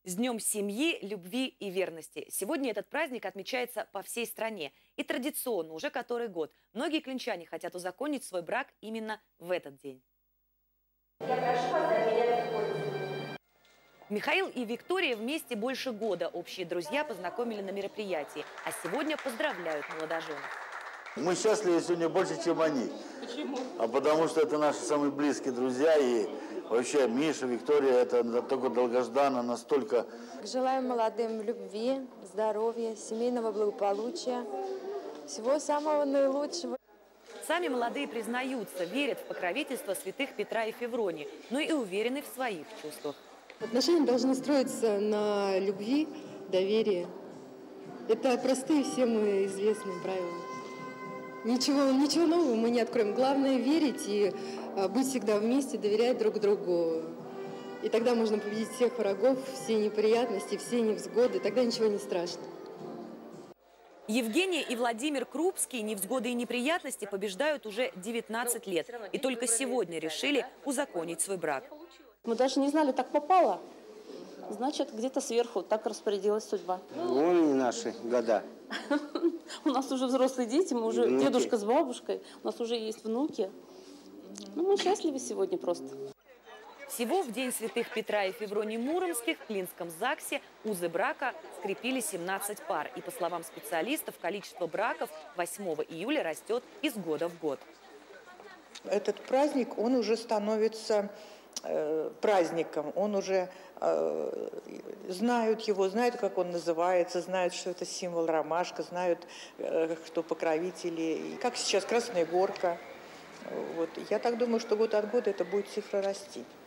С Днем семьи, любви и верности. Сегодня этот праздник отмечается по всей стране. И традиционно, уже который год, многие клинчане хотят узаконить свой брак именно в этот день. Я прошу вас доверять пользу. Михаил и Виктория вместе больше года. Общие друзья познакомили на мероприятии. А сегодня поздравляют молодоженов. Мы счастливы сегодня больше, чем они. Почему? Потому что это наши самые близкие друзья. И вообще Миша, Виктория, это только долгожданно, настолько. Желаю молодым любви, здоровья, семейного благополучия, всего самого наилучшего. Сами молодые признаются, верят в покровительство святых Петра и Февронии, но и уверены в своих чувствах. Отношения должны строиться на любви, доверии. Это простые всем известные правила. Ничего нового мы не откроем. Главное верить и быть всегда вместе, доверять друг другу. И тогда можно победить всех врагов, все неприятности, все невзгоды. Тогда ничего не страшно. Евгения и Владимир Крупские невзгоды и неприятности побеждают уже 19 лет. И только сегодня решили узаконить свой брак. Мы даже не знали, так попало. Значит, где-то сверху так распорядилась судьба. Вон и наши года. У нас уже взрослые дети, мы уже дедушка с бабушкой, у нас уже есть внуки. Ну, мы счастливы сегодня просто. Всего в день святых Петра и Февронии Муромских в Клинском ЗАГСе узы брака скрепили 17 пар. И, по словам специалистов, количество браков 8 июля растет из года в год. Этот праздник, он уже становится праздником, он уже знают его, знают, как он называется, знают, что это символ ромашка, знают, кто покровители, как сейчас Красная Горка. Вот. Я так думаю, что год от года это будет цифра расти.